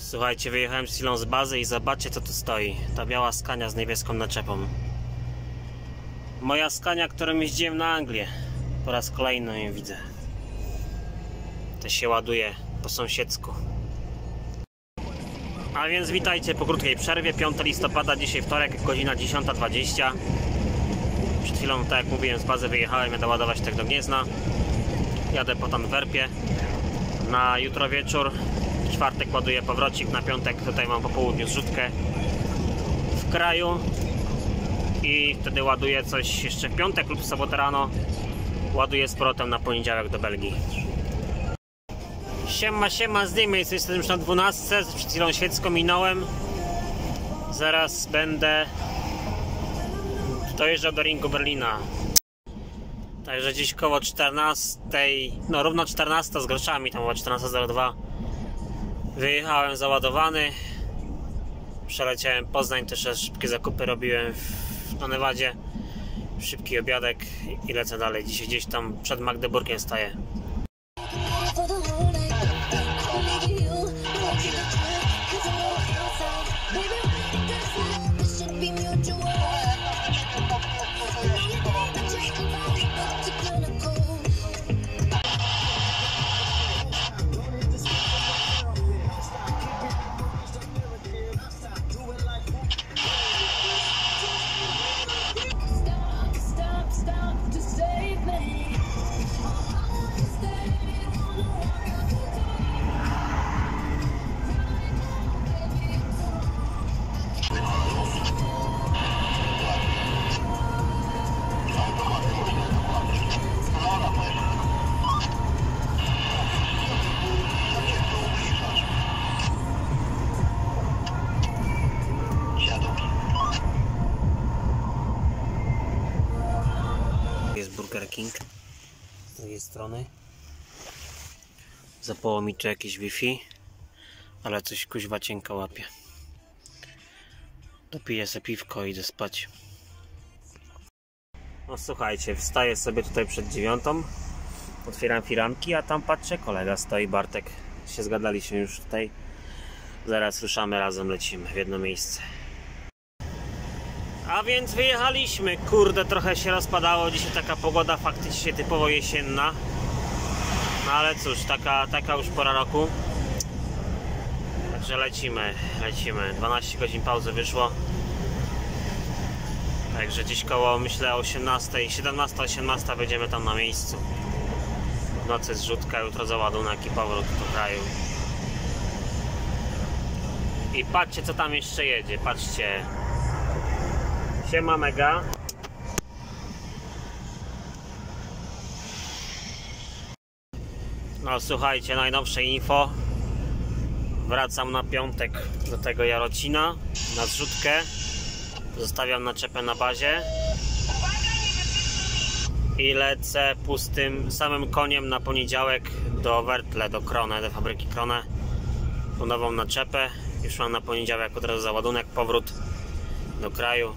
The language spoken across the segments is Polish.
Słuchajcie, wyjechałem z chwilą z bazy i zobaczcie, co tu stoi. Ta biała Scania z niebieską naczepą. Moja Scania, którą jeździłem na Anglię. Po raz kolejny ją widzę. To się ładuje po sąsiedzku. A więc witajcie po krótkiej przerwie. 5 listopada, dzisiaj wtorek, godzina 10:20. Przed chwilą, tak jak mówiłem, z bazy wyjechałem, jadę ładować tak do Gniezna. Jadę po Antwerpie na jutro wieczór. W czwartek ładuję powrocik, na piątek tutaj mam po południu zrzutkę w kraju i wtedy ładuję coś jeszcze w piątek lub w sobotę rano. Ładuję z powrotem na poniedziałek do Belgii. Siema, zdejmę, jestem już na 12, przed chwilą świecką minąłem. Zaraz będę dojeżdżał do ringu Berlina. Także gdzieś koło 14, no równo 14 z groszami, tam było 14:02. Wyjechałem załadowany. Przeleciałem Poznań, też szybkie zakupy robiłem na Nevadzie. Szybki obiadek i lecę dalej. Dzisiaj gdzieś tam przed Magdeburgiem staję. Jest Burger King z drugiej strony. Zapało mi czy jakieś Wi-Fi, ale coś kuźwa cienko łapie. Dopiję sobie piwko i idę spać. No słuchajcie, wstaję sobie tutaj przed 9:00. Otwieram firanki, a tam patrzę, kolega stoi, Bartek. Się zgadaliśmy już tutaj. Zaraz ruszamy, razem lecimy w jedno miejsce. A więc wyjechaliśmy, kurde, trochę się rozpadało, dzisiaj taka pogoda faktycznie typowo jesienna. No ale cóż, taka już pora roku. Także lecimy. 12 godzin pauzy wyszło. Także gdzieś koło, myślę, 18, 17, 18 będziemy tam na miejscu. W nocy zrzutka, jutro załadunek i powrót do kraju. I patrzcie, co tam jeszcze jedzie, patrzcie. Siema Mega. No słuchajcie, najnowsze info. Wracam na piątek do tego Jarocina na zrzutkę. Zostawiam naczepę na bazie i lecę pustym samym koniem na poniedziałek do Wertle, do Krone, do fabryki Krone. Po nową naczepę. Już mam na poniedziałek od razu załadunek, powrót do kraju.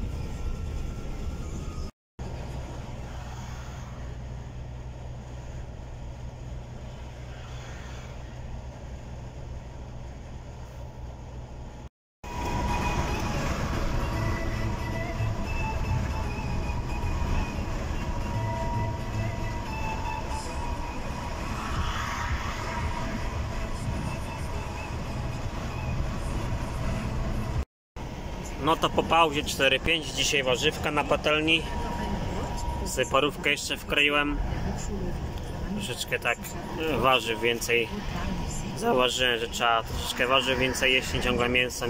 No to po pauzie 4-5, dzisiaj warzywka na patelni. Sobie parówkę jeszcze wkroiłem. Troszeczkę tak warzyw więcej. Zauważyłem, że trzeba troszeczkę warzyw więcej jeść, nie ciągle mięso.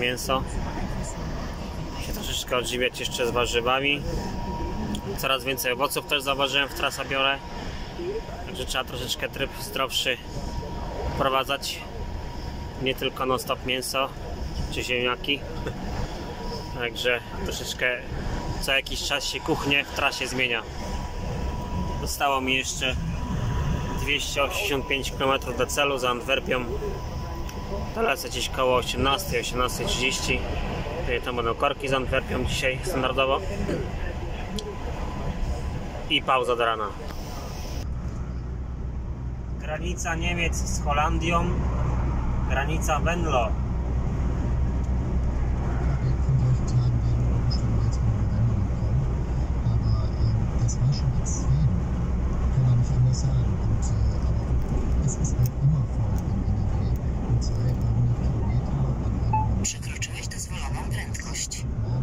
Się troszeczkę odżywiać jeszcze z warzywami. Coraz więcej owoców też zauważyłem, w trasa biorę. Także trzeba troszeczkę tryb zdrowszy wprowadzać. Nie tylko non stop mięso czy ziemniaki. Także troszeczkę co jakiś czas się kuchnię w trasie zmienia. Zostało mi jeszcze 285 km do celu za Antwerpią. To lecę gdzieś koło 18:30. Tam będą korki z Antwerpią dzisiaj standardowo. I pauza do rana. Granica Niemiec z Holandią. Granica Venlo. Przekroczyłeś dozwoloną prędkość.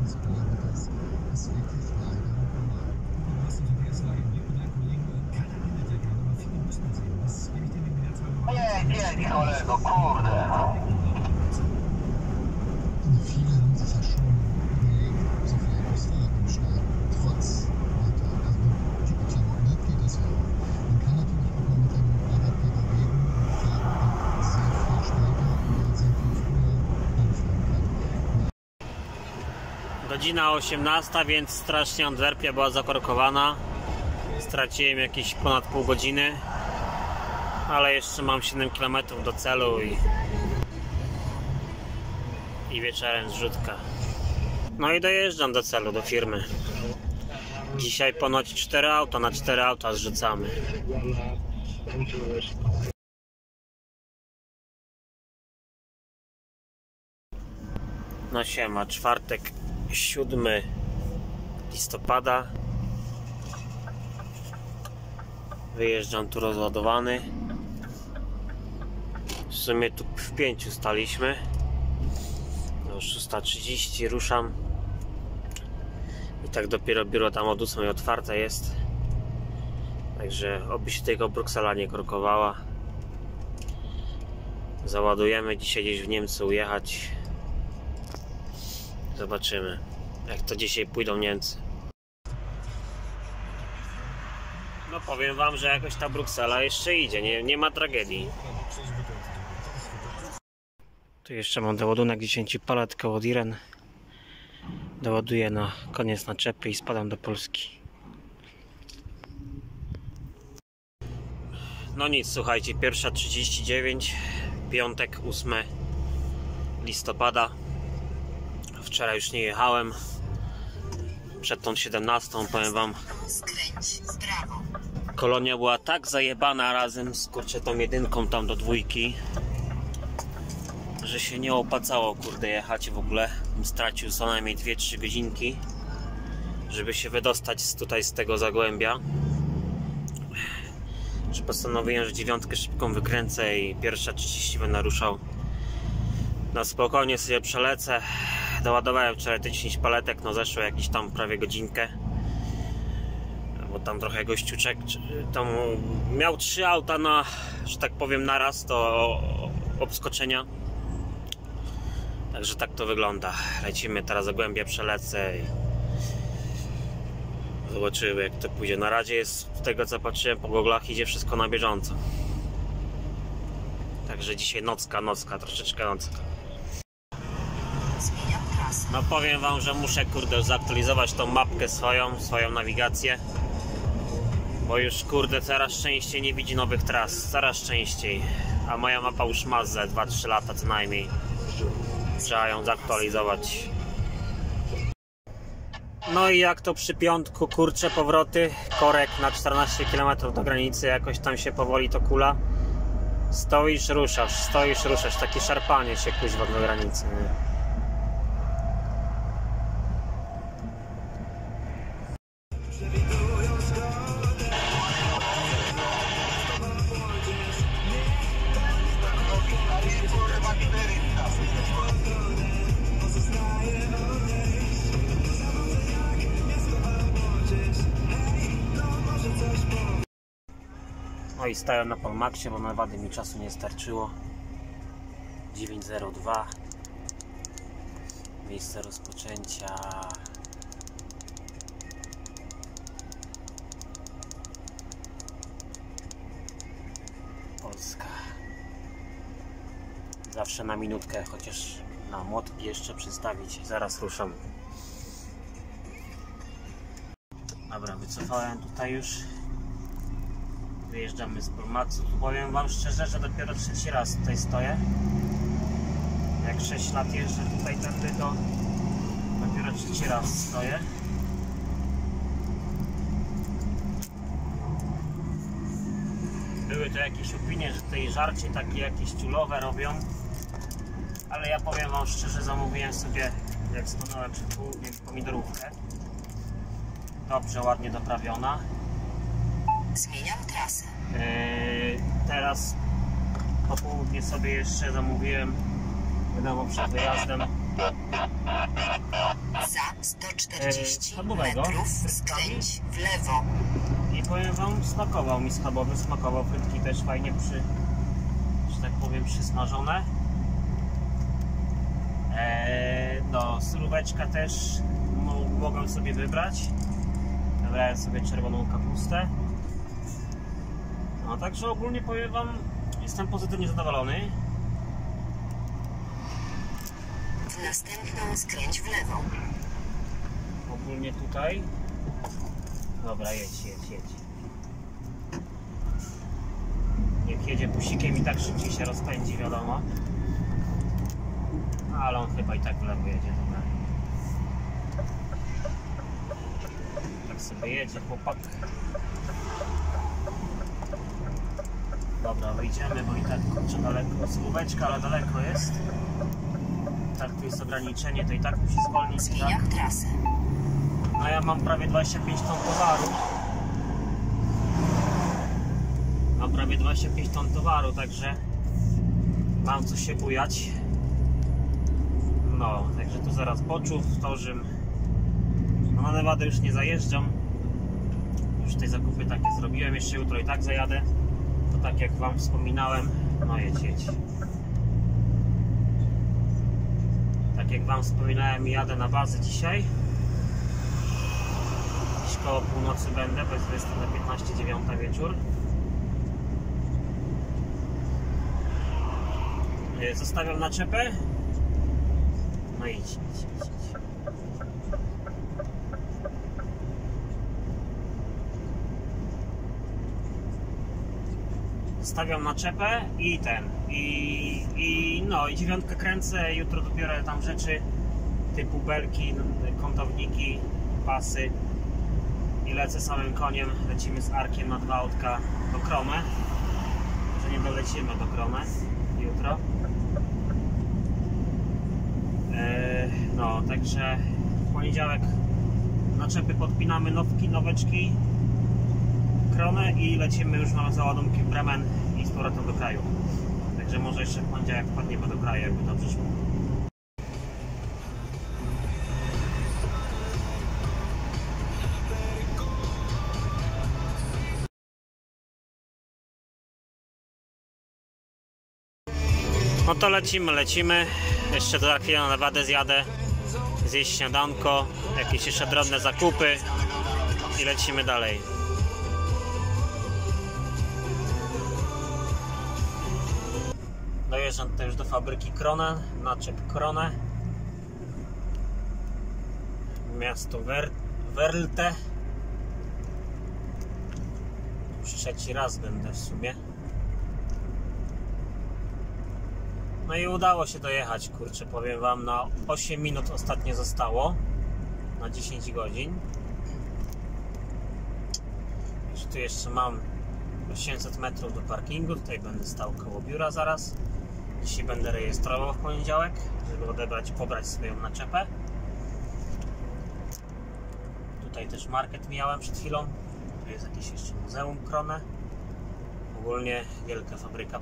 Nie, kolego, kurde. Viele haben sich ja schon überlegt, so viel Ausfahrten starten, trotz Wetter. Also mit Klamotten geht das ja auch. Man kann natürlich auch mal mit dem Fahrrad bewegen und fahren und sehr viel später oder sehr viel früher anfangen kann. Godzina 18, więc strasznie Antwerpia była zakorkowana. Straciłem jakieś ponad pół godziny, ale jeszcze mam 7 km do celu i wieczorem zrzutka. No i dojeżdżam do celu, do firmy. Dzisiaj ponoć 4 auta, na 4 auta zrzucamy. No siema, czwartek 7 listopada. Wyjeżdżam tu rozładowany. W sumie tu w 5 staliśmy. Do 6:30 ruszam. I tak dopiero biuro tam od 8 otwarte jest. Także oby się tego Bruksela nie korkowała. Załadujemy dzisiaj gdzieś w Niemcy ujechać. Zobaczymy, jak to dzisiaj pójdą Niemcy. No powiem wam, że jakoś ta Bruksela jeszcze idzie, nie ma tragedii. Tu jeszcze mam doładunek 10 palet koło Diren. Doładuję na koniec naczepy i spadam do Polski. No nic, słuchajcie, 1:39, piątek 8 listopada. Wczoraj już nie jechałem. Przed tą 17, powiem wam, Skręć w prawo. kolonia była tak zajebana razem z kurczę tą jedynką tam do 2, że się nie opłacało kurde jechać w ogóle. Stracił co najmniej 2-3 godzinki, żeby się wydostać tutaj z tego zagłębia. Że postanowiłem, że 9 szybką wykręcę i 1:30 będę ruszał. Na spokojnie sobie przelecę. Doładowałem wczoraj te 10 paletek, no zeszło jakieś tam prawie godzinkę. Bo tam trochę gościuczek tam miał 3 auta na, że tak powiem, naraz do obskoczenia. Także tak to wygląda. Lecimy teraz zagłębie, przelecę i zobaczymy jak to pójdzie. Na razie jest, z tego co patrzyłem po goglach, idzie wszystko na bieżąco. Także dzisiaj nocka, troszeczkę nocka. Zmieniam trasę. No powiem wam, że muszę kurde zaktualizować tą mapkę swoją nawigację. Bo już kurde coraz częściej nie widzi nowych tras, coraz częściej. A moja mapa już ma ze 2-3 lata co najmniej. Trzeba ją zaktualizować. No i jak to przy piątku, kurcze powroty, korek na 14 km do granicy, jakoś tam się powoli to kula. Stoisz, ruszasz, takie szarpanie się kuźwa do granicy, nie? No i stałem na Polmaxie, bo na wady mi czasu nie starczyło. 9:02. Miejsce rozpoczęcia. Polska. Zawsze na minutkę, chociaż na młotki jeszcze przystawić. Zaraz ruszam. Dobra, wycofałem tutaj już. Wyjeżdżamy z Polmaxu. Powiem wam szczerze, że dopiero 3. raz tutaj stoję. Jak 6 lat jeżdżę tutaj tędy, to dopiero 3. raz stoję. Były to jakieś opinie, że tutaj żarcie takie jakieś ciulowe robią. Ale ja powiem wam szczerze, zamówiłem sobie, jak stanąłem przed południem, pomidorówkę. Dobrze, ładnie doprawiona. Zmieniam trasę. Teraz popołudnie sobie jeszcze zamówiłem, wiadomo, przed wyjazdem. Za 140 schabowego. metrów skręć w lewo. I powiem wam, smakował mi schabowy, smakował, frytki też fajnie że tak powiem, przysmażone. No, suróweczka też mogłem sobie wybrać. Wybrałem sobie czerwoną kapustę. No, także ogólnie powiem wam, jestem pozytywnie zadowolony. W następną skręć w lewo. Ogólnie tutaj. Dobra, jedź. Jak jedzie busikiem i tak szybciej się rozpędzi, wiadomo. Ale on chyba i tak w lewo jedzie, dobra. Tak sobie jedzie chłopak. Dobra, wyjdziemy, bo i tak kurczę daleko, słóweczka, ale daleko jest. Tak, tu jest ograniczenie, to i tak musi zwolnić. Zmieniam trasę. No ja mam prawie 25 ton towaru. Także mam co się bujać. No, także tu zaraz Boczów, Torzym. No na Nevadę już nie zajeżdżam. Już te zakupy takie zrobiłem, jeszcze jutro i tak zajadę. To tak jak wam wspominałem, no jedź. Tak jak wam wspominałem, jadę na bazę dzisiaj. Gdzieś koło północy będę, bo jest 20 na 15, 9 wieczór. Zostawiam naczepę. No idź. Zostawiam naczepę i no i 9 kręcę, jutro dobiorę tam rzeczy typu belki, kątowniki, pasy i lecę samym koniem, lecimy z Arkiem na 2 autka do Kromę, że nie dolecimy do Kromę jutro. No, także w poniedziałek naczepy podpinamy, noweczki, Kronę i lecimy już na załadunki w Bremen i z powrotem do kraju. Także może jeszcze w poniedziałek wpadniemy do kraju, jakby dobrze szło. No to lecimy. Jeszcze za chwilę na Nevadę zjadę, zjeść śniadanko, jakieś jeszcze drobne zakupy i lecimy dalej. Dojeżdżam tutaj już do fabryki Krone, naczep Krone. Miasto Werlte. Już 3. raz będę w sumie. No i udało się dojechać, kurczę, powiem wam, na 8 minut ostatnio zostało, na 10 godzin. Już tu jeszcze mam 800 metrów do parkingu, tutaj będę stał koło biura zaraz. Dzisiaj będę rejestrował w poniedziałek, żeby pobrać swoją naczepę. Tutaj też market mijałem przed chwilą, tu jest jakieś jeszcze muzeum Krone. Ogólnie wielka fabryka.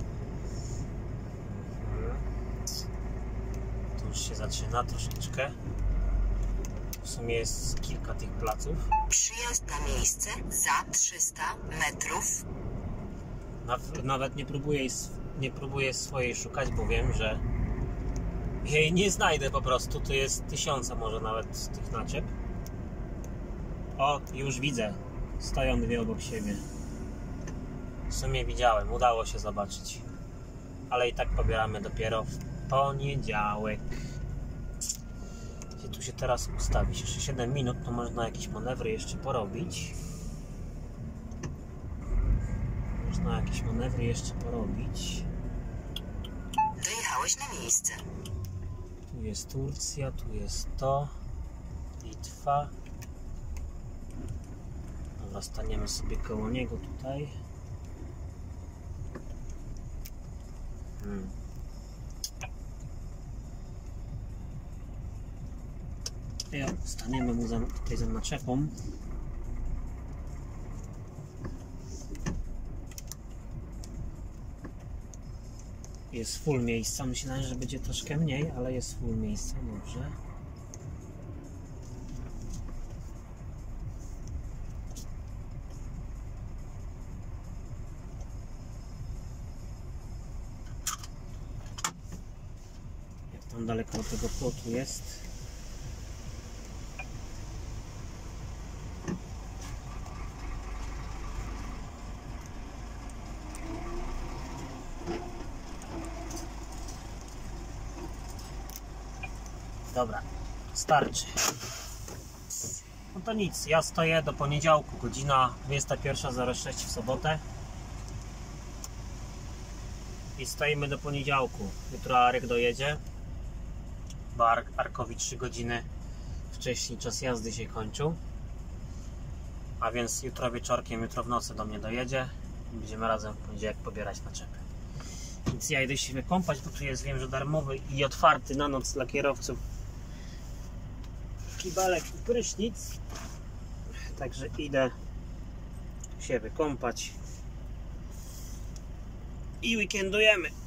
Tu już się zaczyna troszeczkę. W sumie jest kilka tych placów. Przyjazd na miejsce za 300 metrów. Nawet nie próbuję swojej szukać, bo wiem, że jej nie znajdę po prostu. Tu jest 1000 może nawet tych naczep. O, już widzę. Stoją dwie obok siebie. W sumie widziałem, udało się zobaczyć. Ale i tak pobieramy dopiero w poniedziałek. Gdzie tu się teraz ustawić? Jeszcze 7 minut, to można jakieś manewry jeszcze porobić. Dojechałeś na miejsce. Tu jest Turcja, tu jest to. Litwa. Dobra, staniemy sobie koło niego tutaj. Staniemy mu tutaj za naczepą. Jest full miejsca. Myślałem, że będzie troszkę mniej, ale jest full miejsca. Dobrze. Jak tam daleko od tego płotu jest? Dobra, starczy. No to nic, ja stoję do poniedziałku, godzina 21:06 w sobotę. I stoimy do poniedziałku. Jutro Arek dojedzie, bo Arkowi 3 godziny wcześniej czas jazdy się kończył. A więc jutro wieczorkiem, jutro w nocy do mnie dojedzie. Będziemy razem w poniedziałek pobierać naczepę. Więc ja idę się wykąpać, bo tu jest, wiem, że darmowy i otwarty na noc dla kierowców kibelek i prysznic. Także idę się wykąpać i weekendujemy.